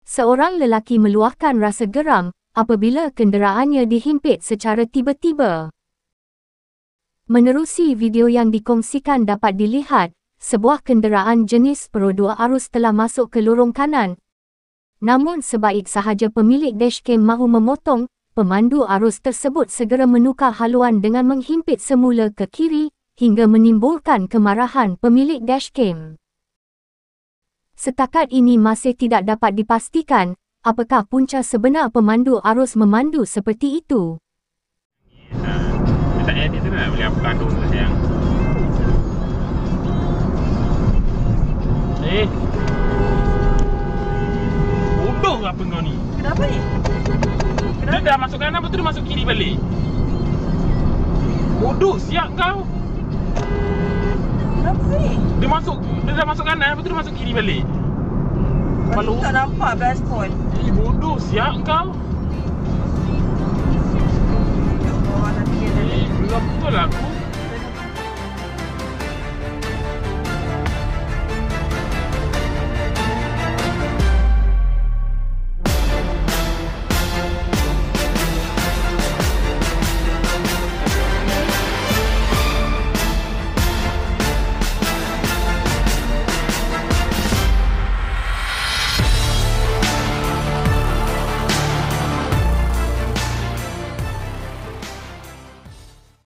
Seorang lelaki meluahkan rasa geram apabila kenderaannya dihimpit secara tiba-tiba. Menerusi video yang dikongsikan dapat dilihat, sebuah kenderaan jenis Pro 2 arus telah masuk ke lorong kanan. Namun sebaik sahaja pemilik dashcam mahu memotong, pemandu arus tersebut segera menukar haluan dengan menghimpit semula ke kiri hingga menimbulkan kemarahan pemilik dashcam. Setakat ini masih tidak dapat dipastikan apakah punca sebenar pemandu arus memandu seperti itu. Dia tak edit tu nak boleh apa kandung tu sayang. Bodoh apa kau ni? Kenapa ni? Dia dah masuk kanan, lepas tu dia masuk kiri balik. Bodoh siap kau. Kenapa ni? Dia dah masuk kanan, lepas tu dia masuk kiri balik. Kalau tak nampak blind spot. Bodoh siap kau. Oh, nanti dia Belum betul aku.